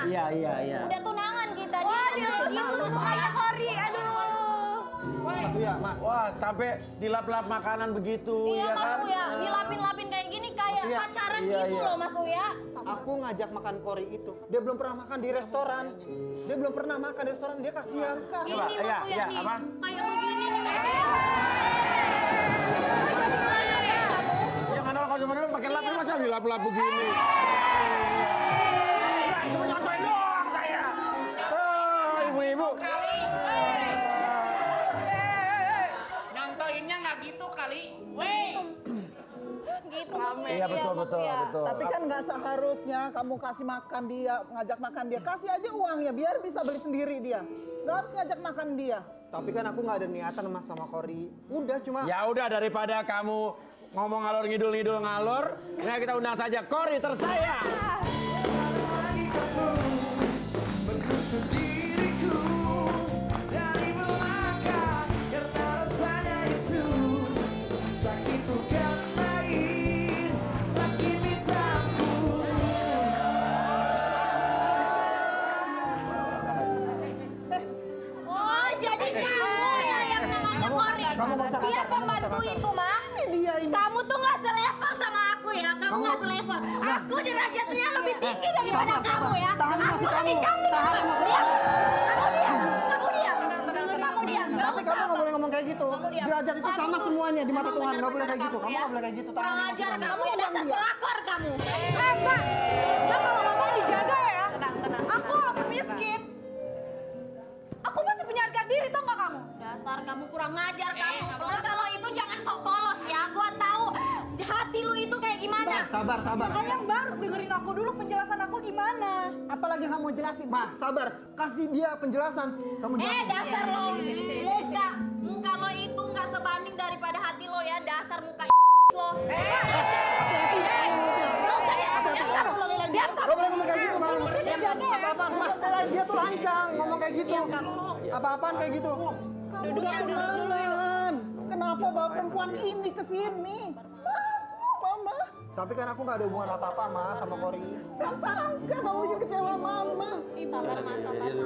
Iya. Udah tunangan kita. Wah, dia gitu kayak Kori, aduh. Mas Uya, Mas. Wah, sampai dilap-lap makanan begitu. Iya, ya Mas kan? Uya. Dilapin-lapin kayak gini kayak Mas Uya. pacaran Iya, gitu iya. loh, Mas Uya. Aku ngajak makan Kori itu. Dia belum pernah makan di restoran. Dia belum pernah makan di restoran, dia kasihan. Ini Coba, Mas iya, Uya iya, nih. apa? Kayak begini nih, Mas Uya. Yang ada kalau sebenarnya pakai lap masa dilap-lap begini. Cuma nyontoin doang saya. Ibu-ibu. Nyontoinnya nggak gitu kali. Weh. Gitu Mas Uya. Iya, betul, Mas betul, Uya. betul. Tapi kan nggak seharusnya kamu kasih makan dia, ngajak makan dia. Kasih aja uangnya biar bisa beli sendiri dia. Nggak harus ngajak makan dia. Tapi kan aku nggak ada niatan Mas sama Kori. Udah cuma Ya udah, daripada kamu ngomong ngalor ngidul ngalor, nah kita undang saja Kori tersayang. Lagi kamu menusuk diriku dari belakang karena rasanya itu sakit bukan main, sakit minta ampun. Oh, jadi kamu ya yang namanya Kori. kamu nggak usah Dia kasar, kamu nggak pembantu usah kasar. itu, Mak. Ini dia ini. Kamu tuh nggak selevel sama aku ya. Kamu nggak selevel. Aku derajatnya lebih tinggi daripada kamu ya. Aku lebih cantik. Kamu diam. Kamu diam. Kamu diam. Nggak Tapi usah kamu nggak apa. boleh ngomong kayak gitu. Kamu diam. Derajat itu Kamu sama tuh- semuanya di mata Kamu Tuhan. Nggak boleh bener-bener kayak gitu. Kamu ya. nggak boleh kayak gitu. Kurang Tangan ajar masuk kamu ya, dasar pelakor kamu. Pak, ya kalau ngomong dijaga ya. Tenang. Aku walaupun miskin, aku masih punya harga diri, tau gak kamu? Dasar kamu kurang ngajar kamu. Kalau itu jangan sok polos ya. Gua tahu hati lu itu kayak gimana. Sabar. Makanya Mbak harus dengerin aku dulu penjelasan aku gimana. Apalagi yang kamu mau jelasin? Ma, sabar. Kasih dia penjelasan. Kamu jelasin. Dasar lo muka lo itu nggak sebanding daripada hati lo ya. Dasar muka lo. Lo usah diam kamu. Diam Gak boleh ngomong kayak gitu, Bang. Diam kamu. Apa-apa, Mas, belain dia tuh lancang ngomong kayak gitu. Diam kamu. Apa-apaan kayak gitu. Kamu udah tunangan. Kenapa bawa perempuan ini ke sini? Malu, Mama. Tapi kan aku nggak ada hubungan apa-apa, Mas, sama Kori. Gak sangka kamu bikin kecewa Mama. Sabar mas.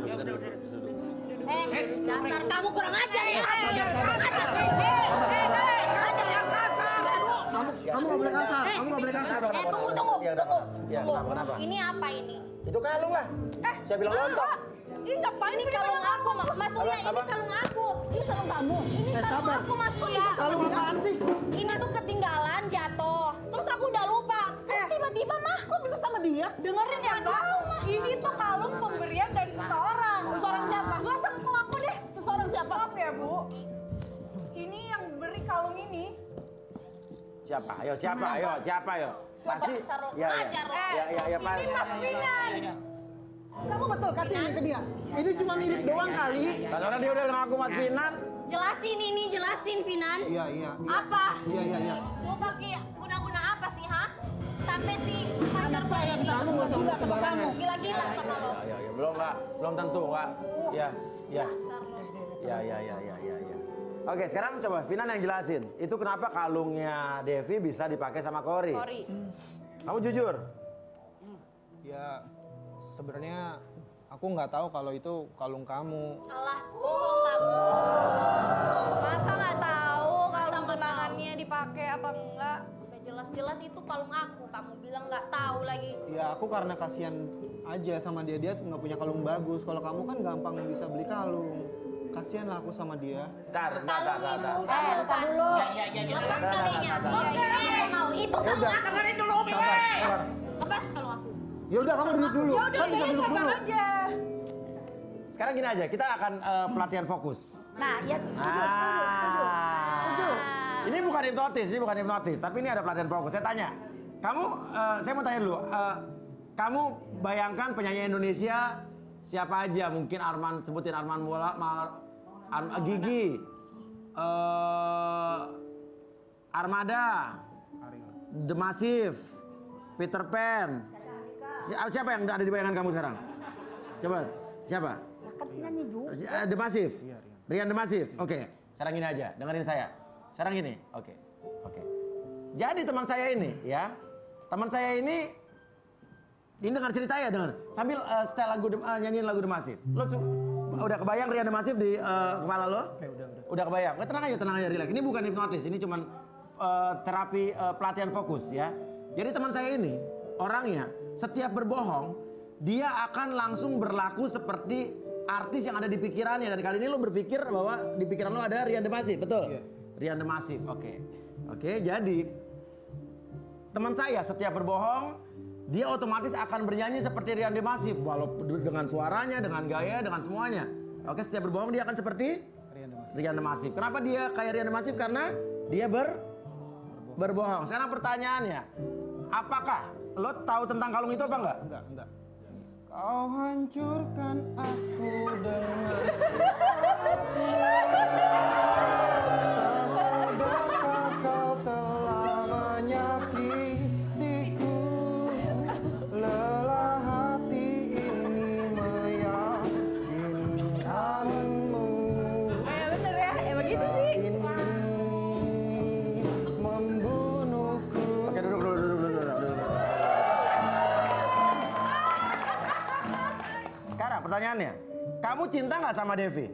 Dasar kamu kurang ajar ya. Kurang ajar. Ajar yang kasar. Kamu nggak boleh kasar. Kamu nggak boleh kasar. Tunggu. Ya, kenapa? Ini apa ini? Itu kalung lah. Saya bilang lontok. Ini ngapain Ini kalung aku, Mas Uya. Ini kalung aku. Ini kalung kamu. Ini kalung sabar. aku, Mas Uya. Kalung apaan sih? Ini tuh ketinggalan, jatuh. Terus aku udah lupa. Terus tiba-tiba mah, Kok bisa sama dia? dengerin ya Mbak, ini tuh kalung pemberian dari seseorang. Seseorang siapa? Gak usah ngaku deh. Seseorang siapa? Maaf ya Bu, ini yang beri kalung ini. Siapa? Ayo, siapa? Ayo. Pasti. dasar lo Ya, ngajar lo. ya, Pak. Ini Mas Finan. Kamu betul kasih ini ke dia. Ini cuma mirip doang kali. Karena dia udah ngaku Mas Finan. Jelasin Finan. Iya. Apa? Iya. Mau pakai guna-guna apa sih, ha? Sampai si pacar saya bisa Kamu nggak usah udah sembarangan. gila-gila sama lo. Ya, belum tentu, Kak. Ya. Dasar lo. Ya. Oke, sekarang coba Finan yang jelasin. Itu kenapa kalungnya Devi bisa dipakai sama Kori? Kamu jujur? Ya, sebenarnya aku nggak tahu kalau itu kalung kamu. Alah, bohong kamu. Masa nggak tahu Masa kalung nggak tunangannya dipakai apa enggak? Udah jelas-jelas itu kalung aku. Kamu bilang nggak tahu lagi. Ya, aku karena kasihan aja sama dia. Dia nggak punya kalung bagus. Kalau kamu kan gampang bisa beli kalung. Kasihan lah aku sama dia. Kalung itu kamu lepas. Lepas kalungnya. Aku mau itu kalung aku. Dengerin dulu, Lepas kalung aku. Ya udah kamu duduk dulu. Ya udah Kan bisa ini duduk sabar dulu. aja. Sekarang gini aja, kita akan pelatihan fokus. Nah, iya tuh Ini bukan hipnotis, tapi ini ada pelatihan fokus. Saya tanya, saya mau tanya dulu, kamu bayangkan penyanyi Indonesia siapa aja? Mungkin sebutin Arman Gigi, Armada, The Massive, Peter Pan. Siapa yang ada di bayangan kamu sekarang? Coba, siapa? kan penyanyi juga. The Massive. Rian The Massive. Oke, sekarang gini aja, dengerin saya. Sekarang gini. Oke. Jadi teman saya ini ya, teman saya ini Ini dengar cerita ya, dengar. Sambil setel lagu nyanyiin lagu The Massive. Lo udah kebayang Rian The Massive di kepala lo? Oke, udah. Udah kebayang. Tenang aja, relax. Ini bukan hipnotis, ini cuman terapi pelatihan fokus ya. Jadi teman saya ini orangnya setiap berbohong dia akan langsung berlaku seperti artis yang ada di pikirannya, dan kali ini lo berpikir bahwa di pikiran lo ada Rian The Massive, betul? Iya. Rian The Massive, oke. Jadi teman saya setiap berbohong dia otomatis akan bernyanyi seperti Rian The Massive, walaupun dengan suaranya, dengan gaya, dengan semuanya. Oke, setiap berbohong dia akan seperti Rian The Massive. Kenapa dia kayak Rian The Massive? Karena dia berbohong. Sekarang pertanyaannya, apakah lo tahu tentang kalung itu apa enggak? Enggak. Kau hancurkan aku dengan tak sadarkah kau telah menyakitiku. Lelah hati ini meyakinkanmu. Bener ya, begitu sih. Ini membunuhku. Oke, duduk. Sekarang pertanyaannya, kamu cinta nggak sama Devi?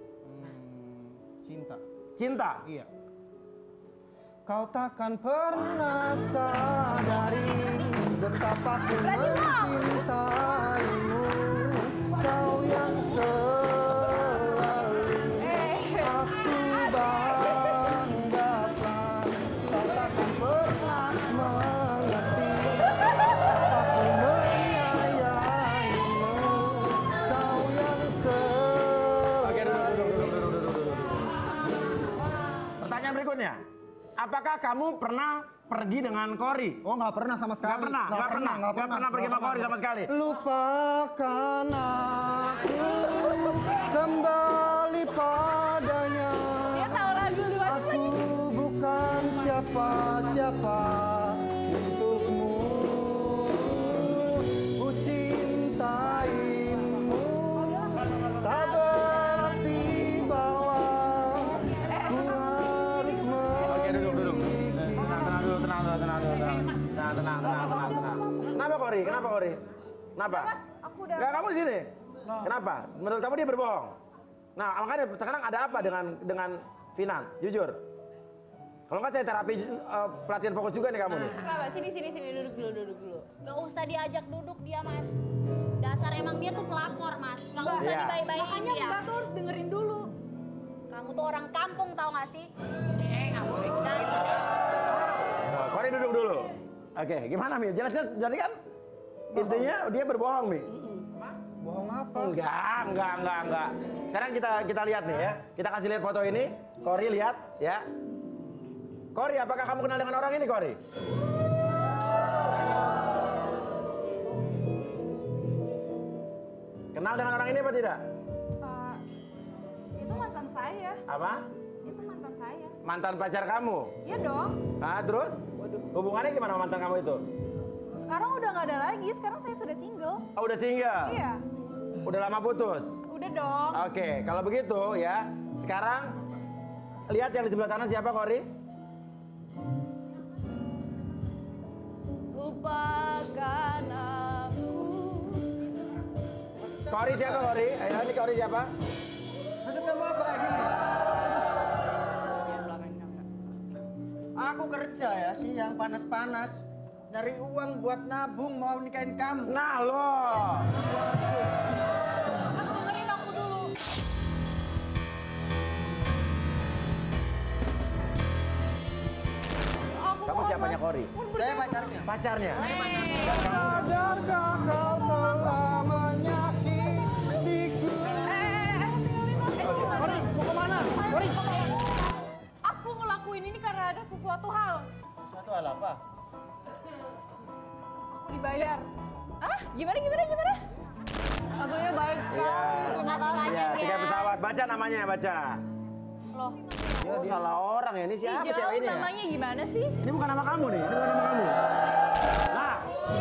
Cinta? Iya. Kau takkan pernah sadari betapa ku mencintaimu. Kau yang selalu aku banggakan. Kau takkan pernah mengerti betapa ku menyayangimu. Kau yang selalu. Oke, duduk. Pertanyaan berikutnya, apakah kamu pernah pergi dengan Cory? Oh, nggak pernah sama sekali. Nggak pernah pergi sama Cory sama sekali. Lupakan aku, kembali padanya. Dia tahu lagu lu. Aku bukan siapa-siapa untukmu. Ku cintaimu, tak berarti bahwa ku harus Tenang. Kenapa Cory? Kenapa? Mas, aku udah. Nggak, kamu di sini. Kenapa? Menurut kamu dia berbohong? Nah, makanya sekarang ada apa dengan Finan? Jujur. Kalau nggak saya terapi pelatihan fokus juga nih kamu nih. Kenapa? Sini, duduk dulu. Gak usah diajak duduk dia, Mas. Dasar emang dia tuh pelakor, Mas. Gak usah Iya. dibaik-baikin Makanya dia. Mbak tuh harus dengerin dulu. Kamu tuh orang kampung tau gak sih? Dasar. Cory duduk dulu. Oke, gimana Mi? Jelas jadi kan? Intinya dia berbohong Mi. Bohong apa? Enggak. Sekarang kita lihat nih ya. Kita kasih lihat foto ini. Cory lihat ya. Cory, apakah kamu kenal dengan orang ini, Cory? Kenal dengan orang ini apa tidak? Itu mantan saya. Apa? Itu mantan saya. Mantan pacar kamu? Iya dong. Ah, terus? Hubungannya gimana sama mantan kamu itu? Sekarang udah nggak ada lagi. Sekarang saya sudah single. Oh, udah single? Iya. Udah lama putus? Udah dong. Oke, kalau begitu ya, sekarang lihat yang di sebelah sana siapa, Cory? Lupakan aku. Cory siapa, Cory? Ayo, ini Cory siapa? Maksud kamu apa kayak gini? Aku kerja ya siang panas-panas. Nyari uang buat nabung mau nikahin kamu. Nah, loh. Mas dengerin aku dulu. Kamu siapanya, Cory? Saya pacarnya. Pacarnya? Sadarkah kau telah menyakitiku? Cory, mau kemana? Cory. Aku ngelakuin ini karena ada sesuatu hal. Suatu hal apa? Aku dibayar. Ah, gimana? Maksudnya baik sekali. Terima kasih. Iya, tiket pesawat. Baca namanya, baca. Loh, Oh, salah orang ya. Ini siapa jauh cewek ini ya? namanya gimana sih? Ini bukan nama kamu nih, ini bukan nama kamu. Nah,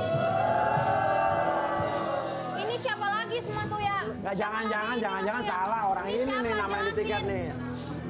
Ini siapa lagi Mas Uya? nggak jangan salah orang ini nih siapa? nama di tiket Jelasin. nih.